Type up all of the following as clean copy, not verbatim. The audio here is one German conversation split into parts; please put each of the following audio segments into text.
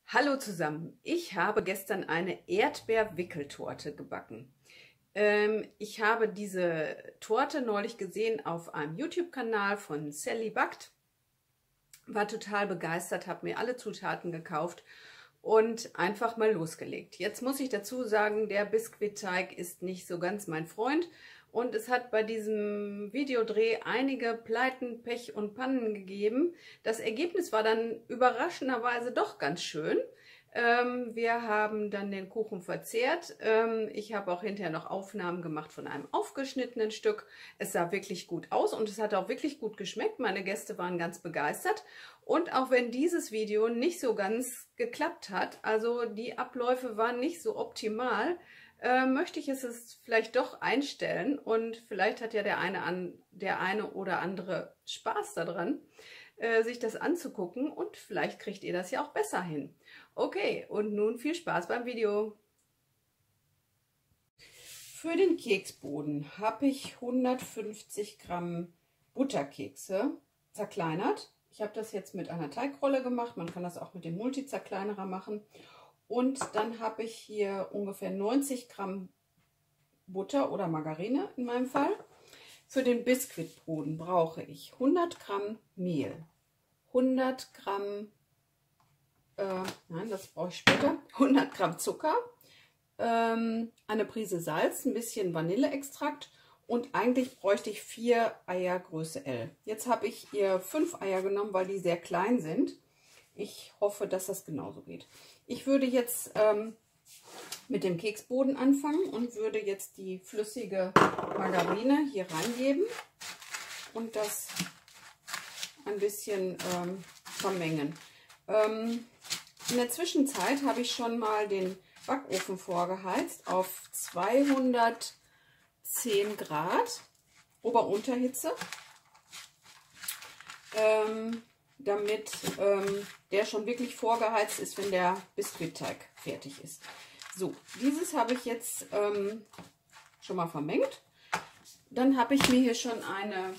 Hallo zusammen, ich habe gestern eine Erdbeerwickeltorte gebacken. Ich habe diese Torte neulich gesehen auf einem YouTube-Kanal von Sally Backt, war total begeistert, habe mir alle Zutaten gekauft und einfach mal losgelegt. Jetzt muss ich dazu sagen, der Biskuitteig ist nicht so ganz mein Freund und es hat bei diesem Videodreh einige Pleiten, Pech und Pannen gegeben. Das Ergebnis war dann überraschenderweise doch ganz schön. Wir haben dann den Kuchen verzehrt. Ich habe auch hinterher noch Aufnahmen gemacht von einem aufgeschnittenen Stück. Es sah wirklich gut aus und es hat auch wirklich gut geschmeckt. Meine Gäste waren ganz begeistert. Und auch wenn dieses Video nicht so ganz geklappt hat, also die Abläufe waren nicht so optimal, möchte ich es vielleicht doch einstellen und vielleicht hat ja der eine oder andere Spaß daran, sich das anzugucken und vielleicht kriegt ihr das ja auch besser hin. Okay, und nun viel Spaß beim Video. Für den Keksboden habe ich 150 Gramm Butterkekse zerkleinert. Ich habe das jetzt mit einer Teigrolle gemacht, man kann das auch mit dem Multizerkleinerer machen. Und dann habe ich hier ungefähr 90 Gramm Butter oder Margarine in meinem Fall. Für den Biskuitboden brauche ich 100 Gramm Mehl, 100 Gramm, nein, das brauche ich später, 100 Gramm Zucker, eine Prise Salz, ein bisschen Vanilleextrakt und eigentlich bräuchte ich 4 Eier Größe L. Jetzt habe ich hier 5 Eier genommen, weil die sehr klein sind. Ich hoffe, dass das genauso geht. Ich würde jetzt mit dem Keksboden anfangen und würde jetzt die flüssige Margarine hier reingeben und das ein bisschen vermengen. In der Zwischenzeit habe ich schon mal den Backofen vorgeheizt auf 210 Grad Ober-Unterhitze, damit der schon wirklich vorgeheizt ist, wenn der Biskuitteig fertig ist. So, dieses habe ich jetzt schon mal vermengt. Dann habe ich mir hier schon einen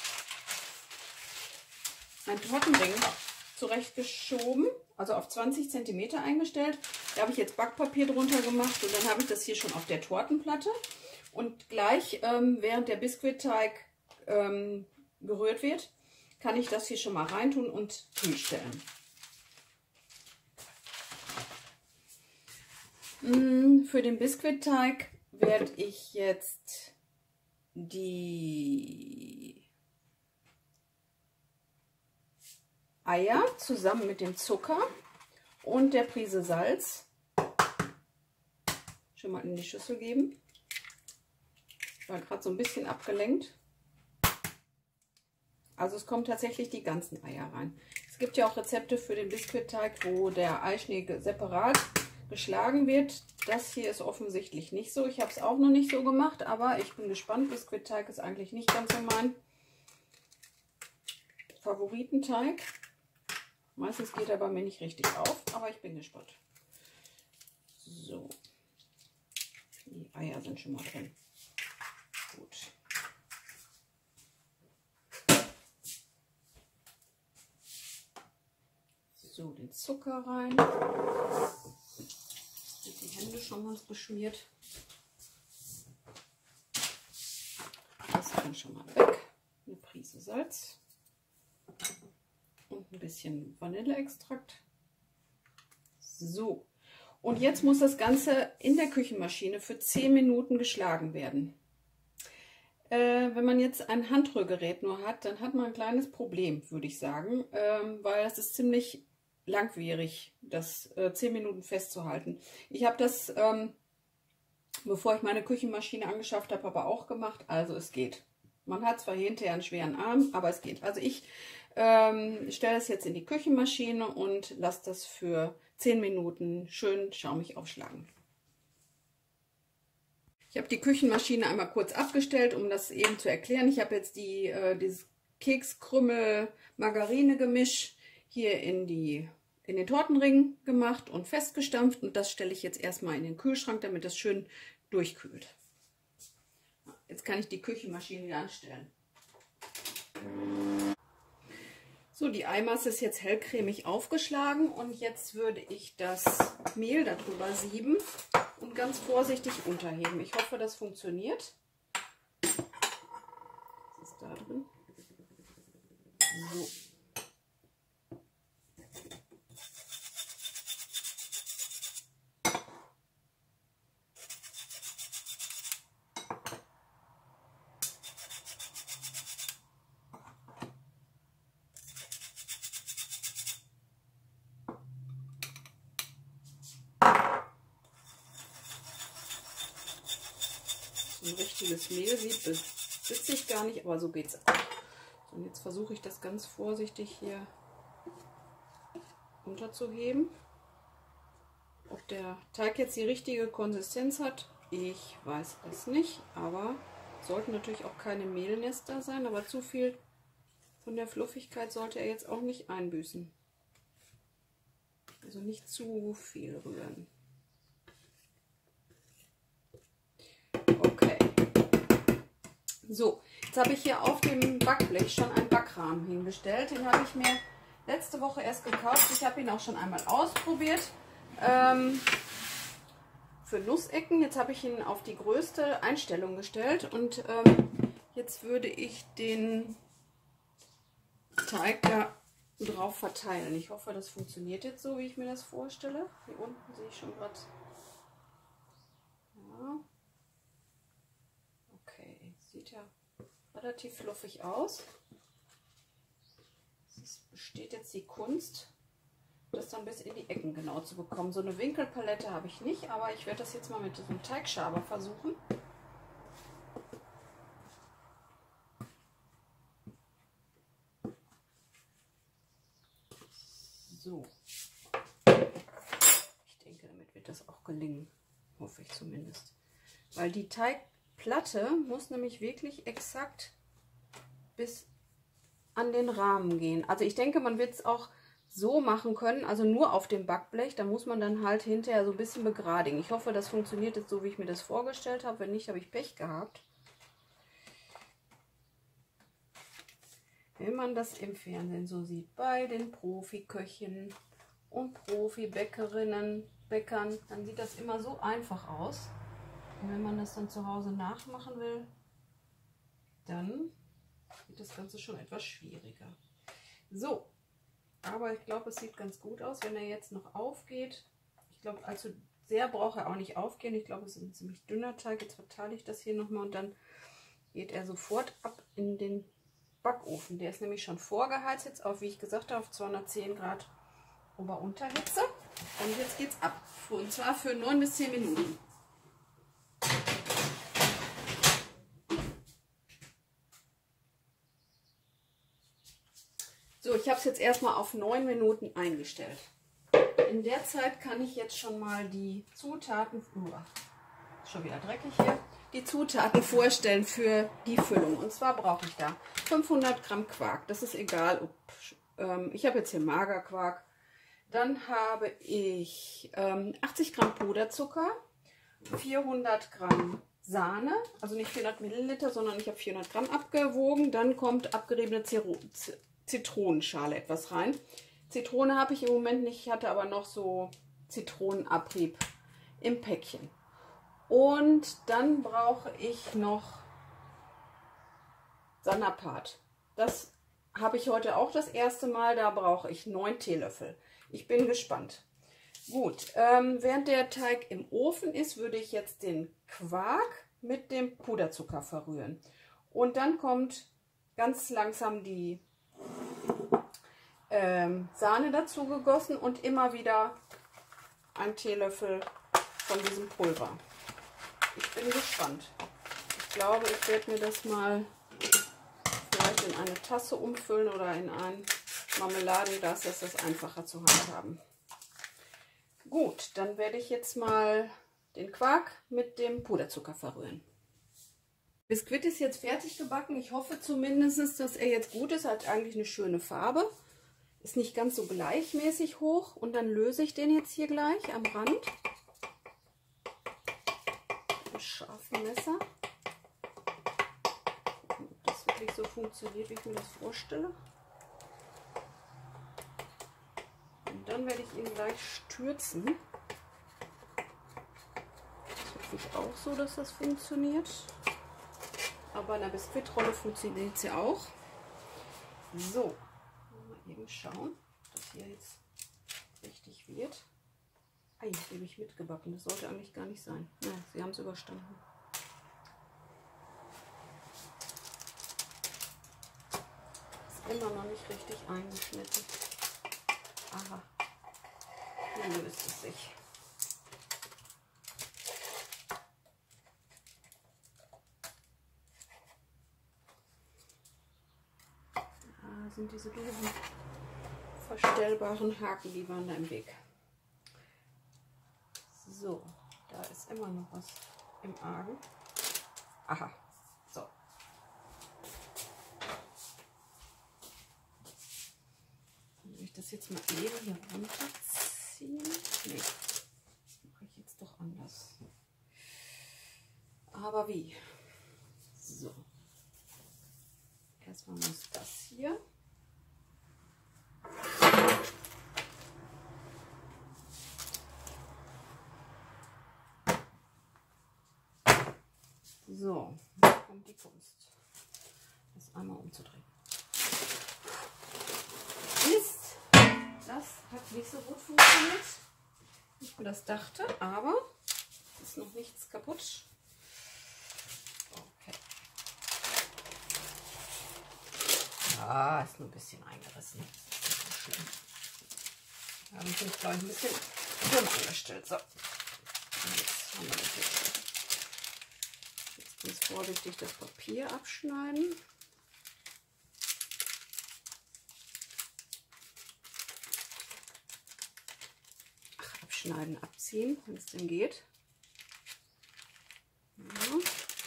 Tortenring zurechtgeschoben, also auf 20 cm eingestellt. Da habe ich jetzt Backpapier drunter gemacht und dann habe ich das hier schon auf der Tortenplatte. Und gleich, während der Biskuitteig gerührt wird, kann ich das hier schon mal reintun und kühl stellen. Für den Biskuitteig werde ich jetzt die Eier zusammen mit dem Zucker und der Prise Salz schon mal in die Schüssel geben. Ich war gerade so ein bisschen abgelenkt. Also es kommen tatsächlich die ganzen Eier rein. Es gibt ja auch Rezepte für den Biskuitteig, wo der Eischnee separat geschlagen wird. Das hier ist offensichtlich nicht so. Ich habe es auch noch nicht so gemacht, aber ich bin gespannt. Biskuitteig ist eigentlich nicht ganz so mein Favoritenteig. Meistens geht er bei mir nicht richtig auf, aber ich bin gespannt. So, die Eier sind schon mal drin. Gut. So, den Zucker rein. Die Hände schon mal beschmiert. Das kann schon mal weg. Eine Prise Salz und ein bisschen Vanilleextrakt. So, und jetzt muss das Ganze in der Küchenmaschine für 10 Minuten geschlagen werden. Wenn man jetzt ein Handrührgerät nur hat, dann hat man ein kleines Problem, würde ich sagen, weil das ist ziemlich langwierig, das 10 Minuten festzuhalten. Ich habe das, bevor ich meine Küchenmaschine angeschafft habe, aber auch gemacht. Also es geht. Man hat zwar hinterher einen schweren Arm, aber es geht. Also ich stelle es jetzt in die Küchenmaschine und lasse das für 10 Minuten schön schaumig aufschlagen. Ich habe die Küchenmaschine einmal kurz abgestellt, um das eben zu erklären. Ich habe jetzt dieses Kekskrümmel-Margarine-Gemisch hier in den Tortenring gemacht und festgestampft. Und das stelle ich jetzt erstmal in den Kühlschrank, damit das schön durchkühlt. Jetzt kann ich die Küchenmaschine wieder anstellen. So, die Eimasse ist jetzt hellcremig aufgeschlagen und jetzt würde ich das Mehl darüber sieben und ganz vorsichtig unterheben. Ich hoffe, das funktioniert. Was ist da drin? So. Ein richtiges Mehl besitze ich gar nicht, aber so geht es. Und jetzt versuche ich das ganz vorsichtig hier unterzuheben. Ob der Teig jetzt die richtige Konsistenz hat, ich weiß es nicht, aber sollten natürlich auch keine Mehlnester sein, aber zu viel von der Fluffigkeit sollte er jetzt auch nicht einbüßen. Also nicht zu viel rühren. Okay. So, jetzt habe ich hier auf dem Backblech schon einen Backrahmen hingestellt. Den habe ich mir letzte Woche erst gekauft. Ich habe ihn auch schon einmal ausprobiert für Nussecken. Jetzt habe ich ihn auf die größte Einstellung gestellt und jetzt würde ich den Teig da drauf verteilen. Ich hoffe, das funktioniert jetzt so, wie ich mir das vorstelle. Hier unten sehe ich schon gerade. Ja. Okay, sieht ja relativ fluffig aus. Es besteht jetzt die Kunst, das dann bis in die Ecken genau zu bekommen. So eine Winkelpalette habe ich nicht, aber ich werde das jetzt mal mit diesem Teigschaber versuchen. So. Ich denke, damit wird das auch gelingen. Hoffe ich zumindest. Weil die Teigplatte muss nämlich wirklich exakt bis an den Rahmen gehen. Also ich denke, man wird es auch so machen können, also nur auf dem Backblech. Da muss man dann halt hinterher so ein bisschen begradigen. Ich hoffe, das funktioniert jetzt so, wie ich mir das vorgestellt habe. Wenn nicht, habe ich Pech gehabt. Wenn man das im Fernsehen so sieht, bei den Profiköchinnen und Profibäckerinnen, Bäckern, dann sieht das immer so einfach aus. Und wenn man das dann zu Hause nachmachen will, dann wird das Ganze schon etwas schwieriger. So, aber ich glaube, es sieht ganz gut aus, wenn er jetzt noch aufgeht. Ich glaube, allzu sehr braucht er auch nicht aufgehen. Ich glaube, es ist ein ziemlich dünner Teig. Jetzt verteile ich das hier nochmal und dann geht er sofort ab in den Backofen. Der ist nämlich schon vorgeheizt jetzt auf, wie ich gesagt habe, auf 210 Grad Ober-Unterhitze. Und jetzt geht's ab. Und zwar für 9 bis 10 Minuten. So, ich habe es jetzt erstmal auf 9 Minuten eingestellt. In der Zeit kann ich jetzt schon mal die Zutaten, schon wieder dreckig hier, die Zutaten vorstellen für die Füllung. Und zwar brauche ich da 500 Gramm Quark. Das ist egal, ob, ich habe jetzt hier Magerquark. Dann habe ich 80 Gramm Puderzucker, 400 Gramm Sahne, also nicht 400 Milliliter, sondern ich habe 400 Gramm abgewogen. Dann kommt abgeriebene Zitronenschale etwas rein. Zitrone habe ich im Moment nicht, ich hatte aber noch so Zitronenabrieb im Päckchen. Und dann brauche ich noch Sanapat. Das habe ich heute auch das erste Mal, da brauche ich 9 Teelöffel. Ich bin gespannt. Gut, während der Teig im Ofen ist, würde ich jetzt den Quark mit dem Puderzucker verrühren. Und dann kommt ganz langsam die Sahne dazu gegossen und immer wieder ein Teelöffel von diesem Pulver. Ich bin gespannt. Ich glaube, ich werde mir das mal vielleicht in eine Tasse umfüllen oder in ein Marmeladenglas, dass das einfacher zu handhaben. Gut, dann werde ich jetzt mal den Quark mit dem Puderzucker verrühren. Biskuit ist jetzt fertig gebacken. Ich hoffe zumindest, dass er jetzt gut ist. Hat eigentlich eine schöne Farbe. Ist nicht ganz so gleichmäßig hoch. Und dann löse ich den jetzt hier gleich am Rand. Mit einem scharfen Messer. Ob das wirklich so funktioniert, wie ich mir das vorstelle. dann werde ich ihn gleich stürzen. Das hoffe ich auch so, dass das funktioniert. Aber in der Biskuitrolle funktioniert sie auch. So, mal eben schauen, ob das hier jetzt richtig wird. Ei, die habe ich mitgebacken. Das sollte eigentlich gar nicht sein. Ja, sie haben es überstanden. Ist immer noch nicht richtig eingeschnitten. Aha, hier löst es sich. Da sind diese doofen verstellbaren Haken, die waren da im Weg. So, da ist immer noch was im Argen. Aha, so. Will ich das jetzt mal eben hier runterziehen? Nee, das mache ich jetzt doch anders. Aber wie? So. Erstmal muss das hier. So, jetzt kommt die Kunst, das einmal umzudrehen. Mist, das hat nicht so gut funktioniert, wie ich mir das dachte, aber ist noch nichts kaputt. Okay. Ah, ist nur ein bisschen eingerissen. Das ist nicht so schlimm. Da habe ich mich, glaube ich, ein bisschen dumm angestellt. So, und jetzt haben wir das jetzt. Jetzt vorsichtig das Papier abschneiden. Ach, abschneiden, abziehen, wenn es denn geht. Ja.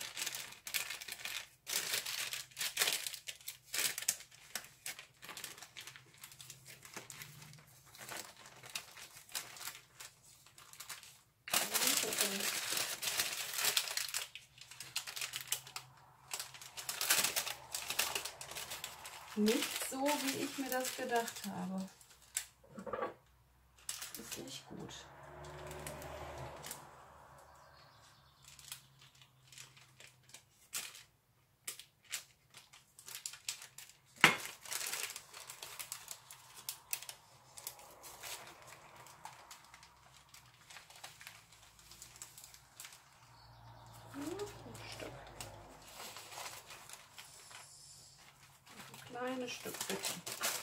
Nicht so, wie ich mir das gedacht habe. Das ist nicht gut. Kleines Stück bitte.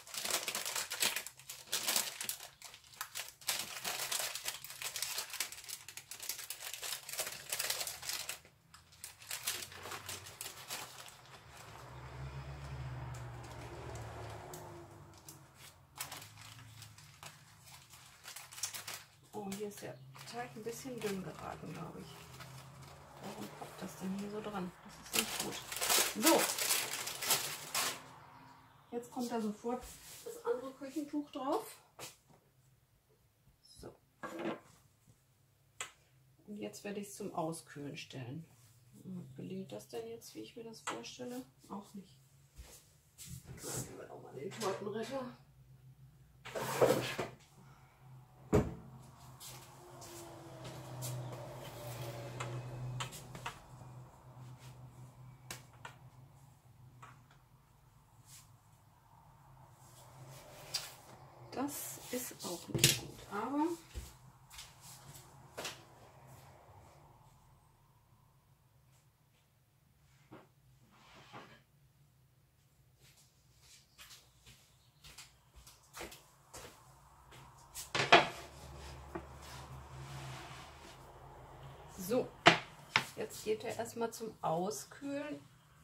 Oh, hier ist der Teig ein bisschen dünn geraten, glaube ich. Warum poppt das denn hier so dran? Das ist nicht gut. So. Jetzt kommt da sofort das andere Küchentuch drauf. So. Und jetzt werde ich es zum Auskühlen stellen. Gelingt das denn jetzt, wie ich mir das vorstelle? Auch nicht. Dann nehmen wir auch mal den Tortenretter. Das ist auch nicht gut, aber so, jetzt geht er erstmal zum Auskühlen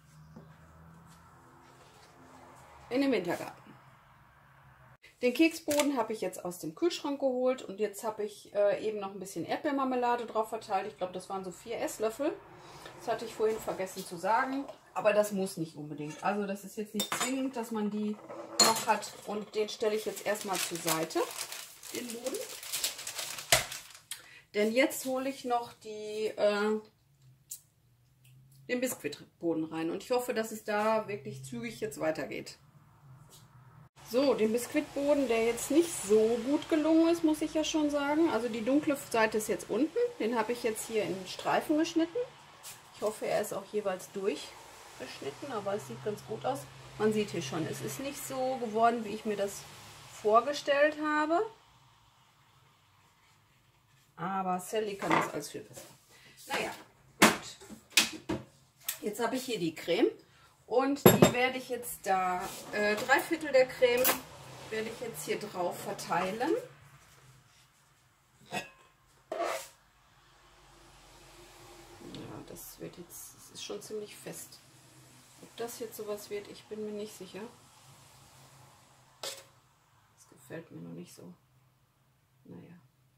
in den Wintergarten. Den Keksboden habe ich jetzt aus dem Kühlschrank geholt und jetzt habe ich eben noch ein bisschen Erdbeermarmelade drauf verteilt. Ich glaube, das waren so 4 Esslöffel. Das hatte ich vorhin vergessen zu sagen, aber das muss nicht unbedingt. Also das ist jetzt nicht zwingend, dass man die noch hat und den stelle ich jetzt erstmal zur Seite, den Boden. Denn jetzt hole ich noch den Biskuitboden rein und ich hoffe, dass es da wirklich zügig jetzt weitergeht. So, den Biskuitboden, der jetzt nicht so gut gelungen ist, muss ich ja schon sagen. Also die dunkle Seite ist jetzt unten. Den habe ich jetzt hier in Streifen geschnitten. Ich hoffe, er ist auch jeweils durchgeschnitten, aber es sieht ganz gut aus. Man sieht hier schon, es ist nicht so geworden, wie ich mir das vorgestellt habe. Aber Sally kann das alles viel besser. Naja, gut. Jetzt habe ich hier die Creme. Und die werde ich jetzt da, 3/4 der Creme werde ich jetzt hier drauf verteilen. Ja, das wird jetzt, das ist schon ziemlich fest. Ob das jetzt sowas wird, ich bin mir nicht sicher. Das gefällt mir noch nicht so. Naja.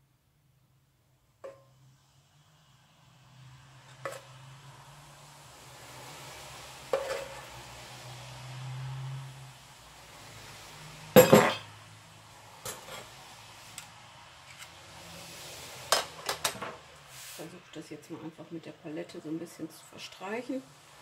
Ich versuche das jetzt mal einfach mit der Palette so ein bisschen zu verstreichen.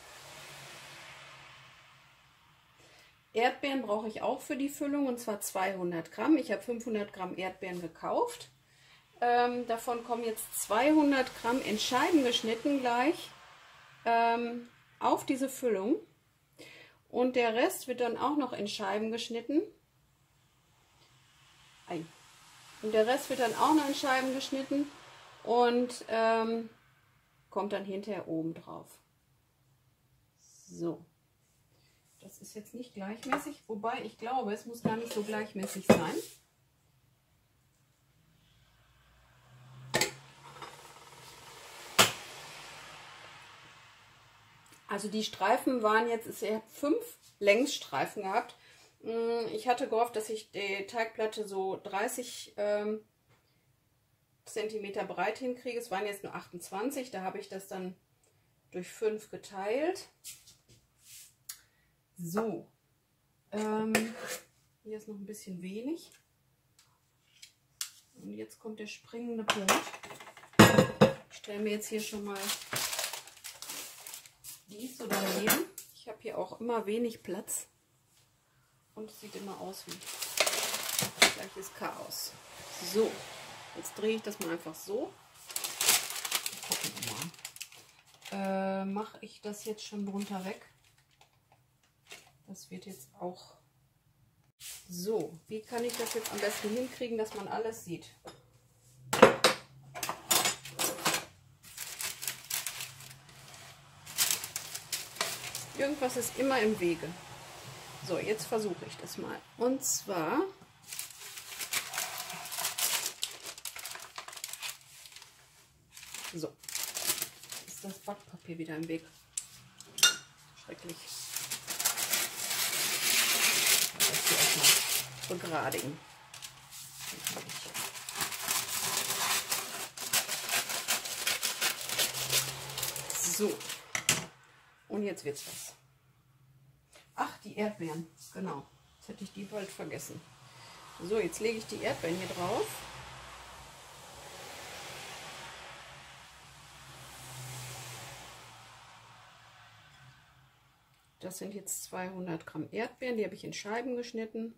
Erdbeeren brauche ich auch für die Füllung, und zwar 200 Gramm. Ich habe 500 Gramm Erdbeeren gekauft. Davon kommen jetzt 200 Gramm in Scheiben geschnitten gleich auf diese Füllung. Und der Rest wird dann auch noch in Scheiben geschnitten. Und der Rest wird dann auch noch in Scheiben geschnitten. Und kommt dann hinterher oben drauf. So, das ist jetzt nicht gleichmäßig, wobei ich glaube, es muss gar nicht so gleichmäßig sein. Also die Streifen waren jetzt, ich habe 5 Längsstreifen gehabt. Ich hatte gehofft, dass ich die Teigplatte so 30 Zentimeter breit hinkriege. Es waren jetzt nur 28, da habe ich das dann durch 5 geteilt. So, hier ist noch ein bisschen wenig. Und jetzt kommt der springende Punkt. Ich stelle mir jetzt hier schon mal dies so daneben. Ich habe hier auch immer wenig Platz und es sieht immer aus wie gleiches Chaos. So. Jetzt drehe ich das mal einfach so. Gucken wir mal. Mache ich das jetzt schon drunter weg? Das wird jetzt auch so. Wie kann ich das jetzt am besten hinkriegen, dass man alles sieht? Irgendwas ist immer im Wege. So, jetzt versuche ich das mal. Und zwar so, ist das Backpapier wieder im Weg. Schrecklich. Das hier erstmal begradigen. So, und jetzt wird's was. Ach, die Erdbeeren, genau. Jetzt hätte ich die bald vergessen. So, jetzt lege ich die Erdbeeren hier drauf. Das sind jetzt 200 Gramm Erdbeeren, die habe ich in Scheiben geschnitten.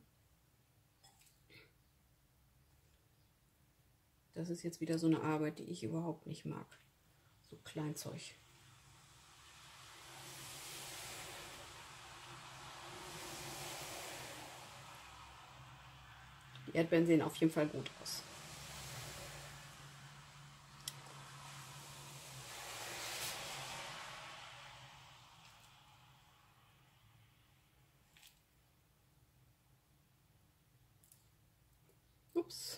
Das ist jetzt wieder so eine Arbeit, die ich überhaupt nicht mag. So Kleinzeug. Die Erdbeeren sehen auf jeden Fall gut aus. Ups.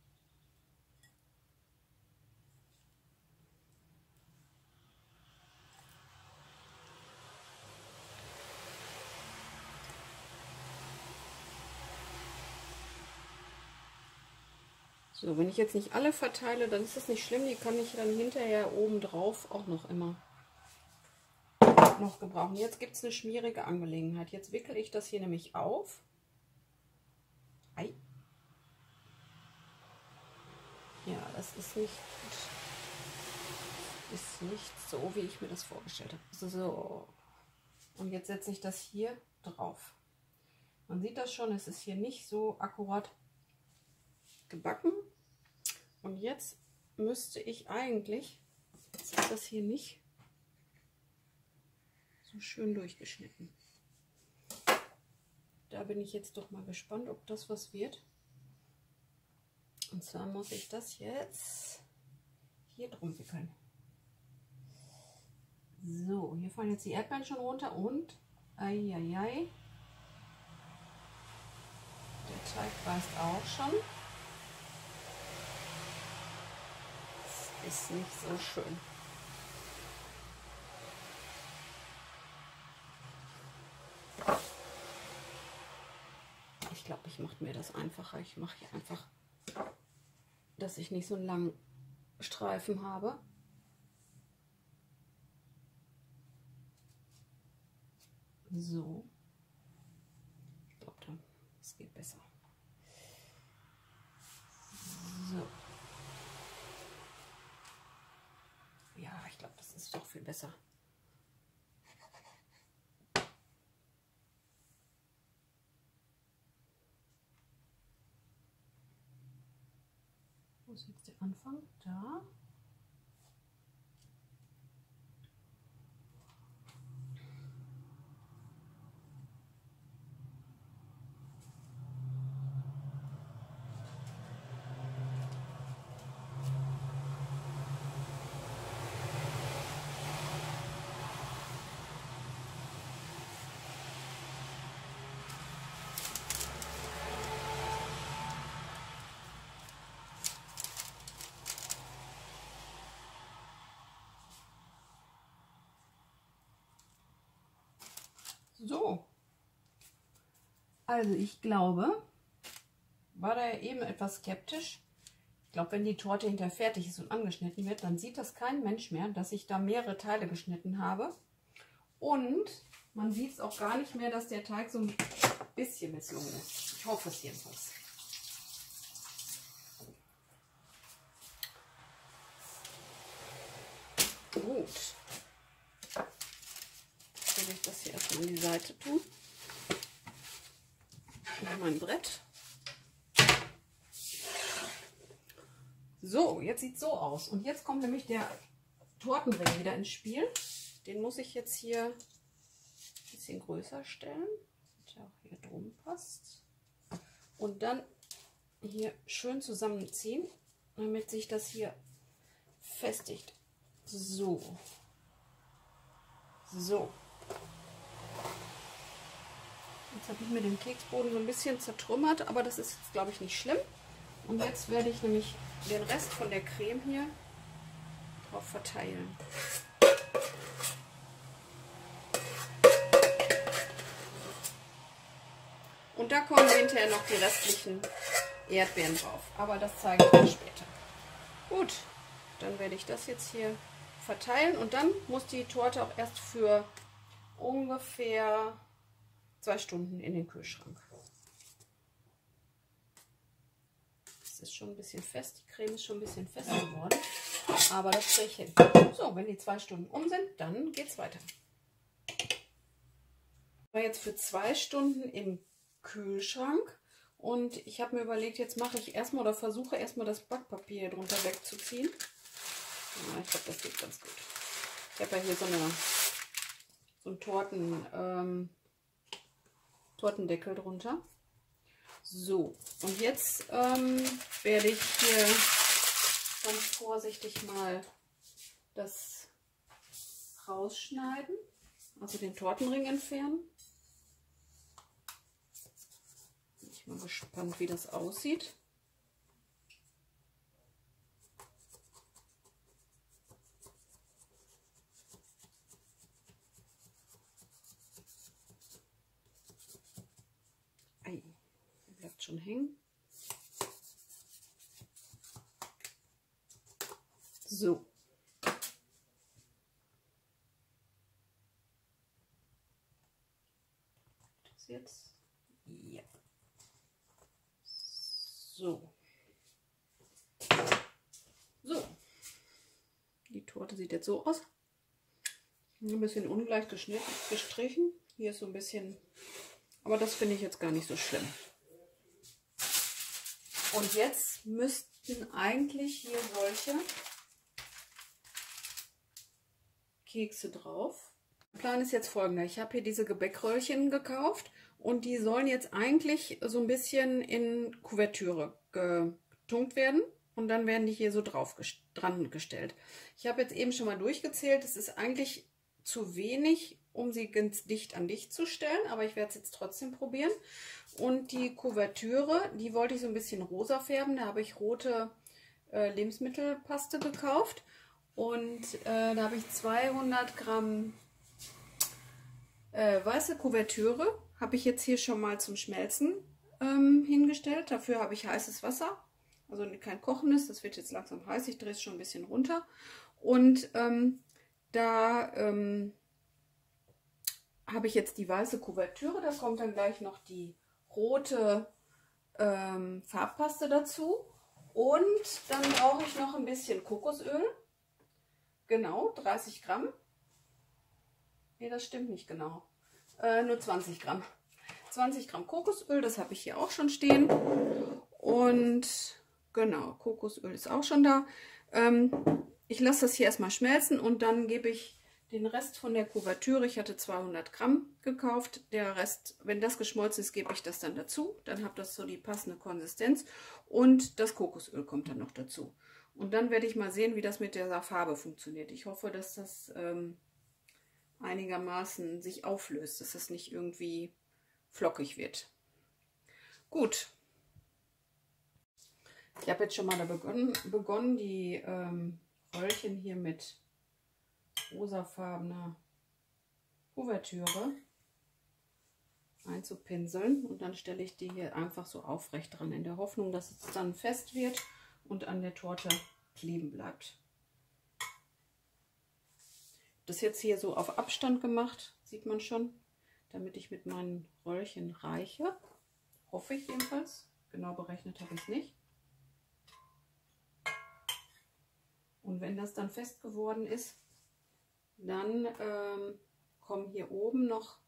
So, wenn ich jetzt nicht alle verteile, dann ist das nicht schlimm. Die kann ich dann hinterher oben drauf auch noch immer noch gebrauchen. Jetzt gibt es eine schmierige Angelegenheit. Jetzt wickel ich das hier nämlich auf. Ei. Ja, das ist nicht so, wie ich mir das vorgestellt habe. So. Und jetzt setze ich das hier drauf. Man sieht das schon, es ist hier nicht so akkurat gebacken. Und jetzt müsste ich eigentlich, jetzt ist das hier nicht so schön durchgeschnitten. Da bin ich jetzt doch mal gespannt, ob das was wird. Und zwar muss ich das jetzt hier drum wickeln. So, hier fallen jetzt die Erdbeeren schon runter und eieiei. Der Teig beißt auch schon. Das ist nicht so schön. Ich glaube, ich mache mir das einfacher. Ich mache hier einfach, dass ich nicht so einen langen Streifen habe. So. Ich glaube, das geht besser. So. Ja, ich glaube, das ist doch viel besser. Wo ist jetzt der Anfang? Da. So, also ich glaube, war da ja eben etwas skeptisch. Ich glaube, wenn die Torte hinterher fertig ist und angeschnitten wird, dann sieht das kein Mensch mehr, dass ich da mehrere Teile geschnitten habe. Und man sieht es auch gar nicht mehr, dass der Teig so ein bisschen misslungen ist. Ich hoffe es jedenfalls. Gut. Will ich das hier erstmal an die Seite tun. Und mein Brett. So, jetzt sieht es so aus. Und jetzt kommt nämlich der Tortenring wieder ins Spiel. Den muss ich jetzt hier ein bisschen größer stellen, damit er auch hier drum passt. Und dann hier schön zusammenziehen, damit sich das hier festigt. So. So. Jetzt habe ich mir den Keksboden so ein bisschen zertrümmert, aber das ist jetzt, glaube ich, nicht schlimm. Und jetzt werde ich nämlich den Rest von der Creme hier drauf verteilen. Und da kommen hinterher noch die restlichen Erdbeeren drauf. Aber das zeige ich euch später. Gut, dann werde ich das jetzt hier verteilen. Und dann muss die Torte auch erst für ungefähr 2 Stunden in den Kühlschrank. Das ist schon ein bisschen fest. Die Creme ist schon ein bisschen fest geworden. Aber das kriege ich hin. So, wenn die 2 Stunden um sind, dann geht es weiter. Ich war jetzt für 2 Stunden im Kühlschrank. Und ich habe mir überlegt, jetzt mache ich erstmal oder versuche erstmal das Backpapier hier drunter wegzuziehen. Ja, ich glaube, das geht ganz gut. Ich habe ja hier so einen Tortendeckel drunter. So, und jetzt werde ich hier ganz vorsichtig mal das rausschneiden, also den Tortenring entfernen. Bin ich mal gespannt, wie das aussieht. Ei, bleibt schon hängen. So. Das jetzt? Ja. So. So. Die Torte sieht jetzt so aus. Ein bisschen ungleich gestrichen. Hier ist so ein bisschen Aber das finde ich jetzt gar nicht so schlimm. Und jetzt müssten eigentlich hier solche Kekse drauf. Der Plan ist jetzt folgender. Ich habe hier diese Gebäckröllchen gekauft und die sollen jetzt eigentlich so ein bisschen in Kuvertüre getunkt werden und dann werden die hier so dran gestellt. Ich habe jetzt eben schon mal durchgezählt. Es ist eigentlich zu wenig, um sie ganz dicht an dicht zu stellen, aber ich werde es jetzt trotzdem probieren. Und die Kuvertüre, die wollte ich so ein bisschen rosa färben. Da habe ich rote Lebensmittelpaste gekauft. Und da habe ich 200 Gramm weiße Kuvertüre. Habe ich jetzt hier schon mal zum Schmelzen hingestellt. Dafür habe ich heißes Wasser. Also kein kochendes. Das wird jetzt langsam heiß. Ich drehe es schon ein bisschen runter. Und da habe ich jetzt die weiße Kuvertüre. Da kommt dann gleich noch die rote Farbpaste dazu. Und dann brauche ich noch ein bisschen Kokosöl. Genau, 30 Gramm. Nee, das stimmt nicht genau. Nur 20 Gramm. 20 Gramm Kokosöl, das habe ich hier auch schon stehen. Und genau, Kokosöl ist auch schon da. Ich lasse das hier erstmal schmelzen und dann gebe ich den Rest von der Kuvertüre. Ich hatte 200 Gramm gekauft. Der Rest, wenn das geschmolzen ist, gebe ich das dann dazu. Dann habe das so die passende Konsistenz. Und das Kokosöl kommt dann noch dazu. Und dann werde ich mal sehen, wie das mit der Farbe funktioniert. Ich hoffe, dass das einigermaßen sich auflöst, dass das nicht irgendwie flockig wird. Gut. Ich habe jetzt schon mal da begonnen die Röllchen hier mit rosafarbener Kuvertüre einzupinseln. Und dann stelle ich die hier einfach so aufrecht dran, in der Hoffnung, dass es dann fest wird und an der Torte kleben bleibt. Das jetzt hier so auf Abstand gemacht, sieht man schon, damit ich mit meinen Röllchen reiche. Hoffe ich jedenfalls. Genau berechnet habe ich es nicht. Und wenn das dann fest geworden ist, dann kommen hier oben noch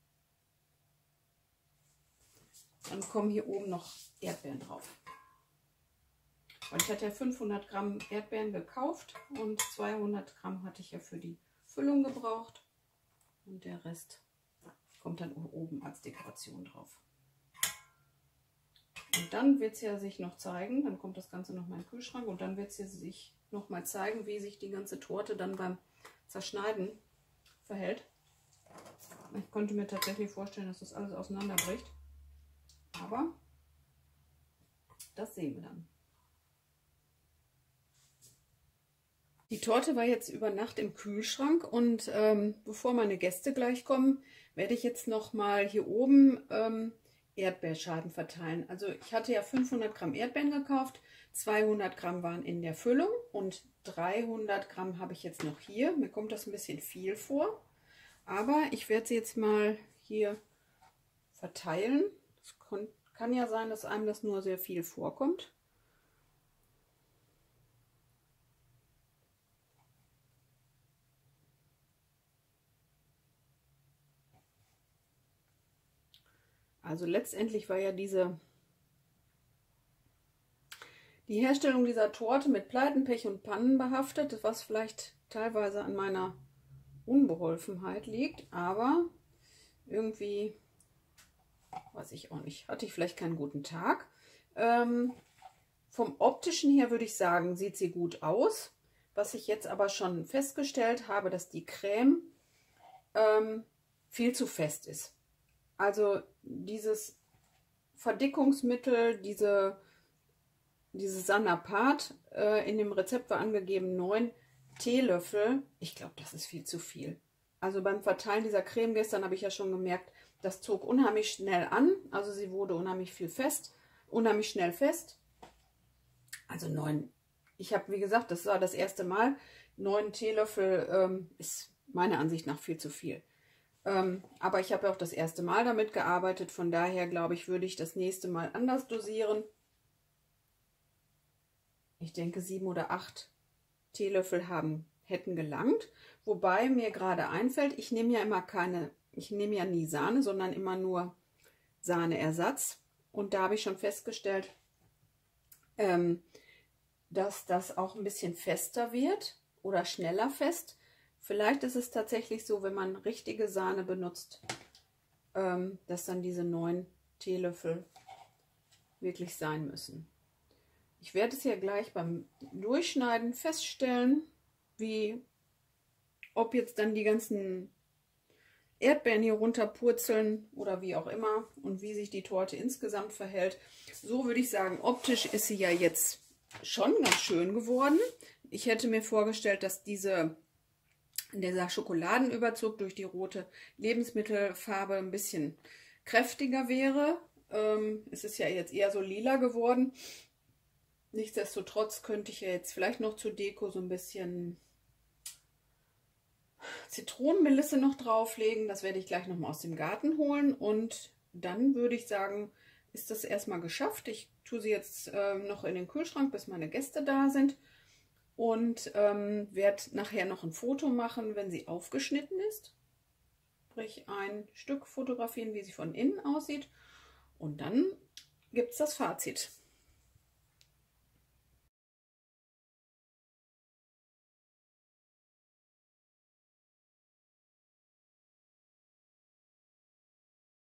Erdbeeren drauf. Und ich hatte ja 500 Gramm Erdbeeren gekauft und 200 Gramm hatte ich ja für die Füllung gebraucht. Und der Rest kommt dann oben als Dekoration drauf. Und dann wird es ja sich noch zeigen, dann kommt das Ganze noch mal in den Kühlschrank und dann wird es sich noch mal zeigen, wie sich die ganze Torte dann beim Zerschneiden verhält. Ich konnte mir tatsächlich vorstellen, dass das alles auseinanderbricht. Aber das sehen wir dann. Die Torte war jetzt über Nacht im Kühlschrank und bevor meine Gäste gleich kommen, werde ich jetzt noch mal hier oben Erdbeerscheiben verteilen. Also ich hatte ja 500 Gramm Erdbeeren gekauft, 200 Gramm waren in der Füllung und 300 Gramm habe ich jetzt noch hier. Mir kommt das ein bisschen viel vor, aber ich werde sie jetzt mal hier verteilen. Es kann ja sein, dass einem das nur sehr viel vorkommt. Also letztendlich war ja die Herstellung dieser Torte mit Pleiten, Pech und Pannen behaftet, was vielleicht teilweise an meiner Unbeholfenheit liegt, aber irgendwie, weiß ich auch nicht, hatte ich vielleicht keinen guten Tag. Vom optischen her würde ich sagen, sieht sie gut aus. Was ich jetzt aber schon festgestellt habe, dass die Creme viel zu fest ist. Also dieses Verdickungsmittel, diese Sanapat, in dem Rezept war angegeben 9 Teelöffel. Ich glaube, das ist viel zu viel. Also beim Verteilen dieser Creme gestern habe ich ja schon gemerkt, das zog unheimlich schnell an. Also sie wurde unheimlich schnell fest. Also 9. Ich habe, wie gesagt, das war das erste Mal. 9 Teelöffel ist meiner Ansicht nach viel zu viel. Aber ich habe ja auch das erste Mal damit gearbeitet. Von daher glaube ich, würde ich das nächste Mal anders dosieren. Ich denke 7 oder 8 Teelöffel hätten gelangt. Wobei mir gerade einfällt, ich nehme ja nie Sahne, sondern immer nur Sahneersatz. Und da habe ich schon festgestellt, dass das auch ein bisschen fester wird oder schneller fest. Vielleicht ist es tatsächlich so, wenn man richtige Sahne benutzt, dass dann diese 9 Teelöffel wirklich sein müssen. Ich werde es ja gleich beim Durchschneiden feststellen, ob jetzt dann die ganzen Erdbeeren hier runterpurzeln oder wie auch immer und wie sich die Torte insgesamt verhält. So würde ich sagen, optisch ist sie ja jetzt schon ganz schön geworden. Ich hätte mir vorgestellt, dass dieser Schokoladenüberzug durch die rote Lebensmittelfarbe ein bisschen kräftiger wäre. Es ist ja jetzt eher so lila geworden. Nichtsdestotrotz könnte ich ja jetzt vielleicht noch zur Deko so ein bisschen Zitronenmelisse noch drauflegen. Das werde ich gleich noch mal aus dem Garten holen. Und dann würde ich sagen, ist das erstmal geschafft. Ich tue sie jetzt noch in den Kühlschrank, bis meine Gäste da sind. Und werde nachher noch ein Foto machen, wenn sie aufgeschnitten ist. Sprich, ein Stück fotografieren, wie sie von innen aussieht. Und dann gibt es das Fazit.